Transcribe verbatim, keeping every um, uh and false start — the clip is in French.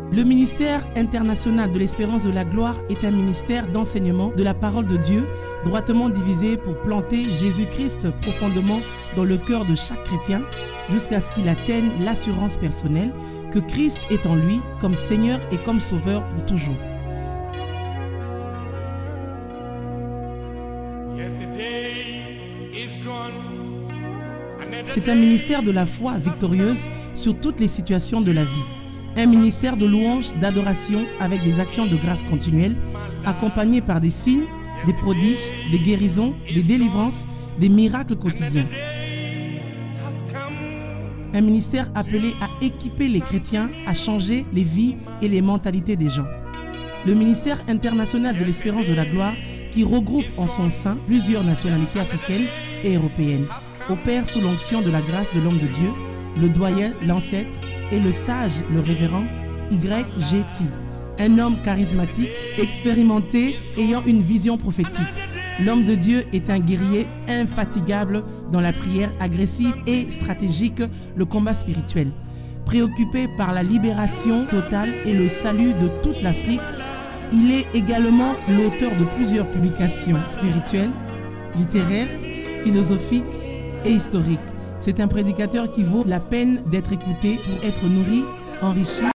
Le ministère international de l'Espérance de la Gloire est un ministère d'enseignement de la parole de Dieu, droitement divisé pour planter Jésus-Christ profondément dans le cœur de chaque chrétien, jusqu'à ce qu'il atteigne l'assurance personnelle que Christ est en lui comme Seigneur et comme Sauveur pour toujours. C'est un ministère de la foi victorieuse sur toutes les situations de la vie. Un ministère de louange, d'adoration avec des actions de grâce continuelles, accompagnées par des signes, des prodiges, des guérisons, des délivrances, des miracles quotidiens. Un ministère appelé à équiper les chrétiens, à changer les vies et les mentalités des gens. Le ministère international de l'Espérance de la Gloire, qui regroupe en son sein plusieurs nationalités africaines et européennes, opère sous l'onction de la grâce de l'homme de Dieu, le doyen, l'ancêtre, et le sage, le révérend Y G T, un homme charismatique, expérimenté, ayant une vision prophétique. L'homme de Dieu est un guerrier infatigable dans la prière agressive et stratégique, le combat spirituel. Préoccupé par la libération totale et le salut de toute l'Afrique, il est également l'auteur de plusieurs publications spirituelles, littéraires, philosophiques et historiques. C'est un prédicateur qui vaut la peine d'être écouté pour être nourri, enrichi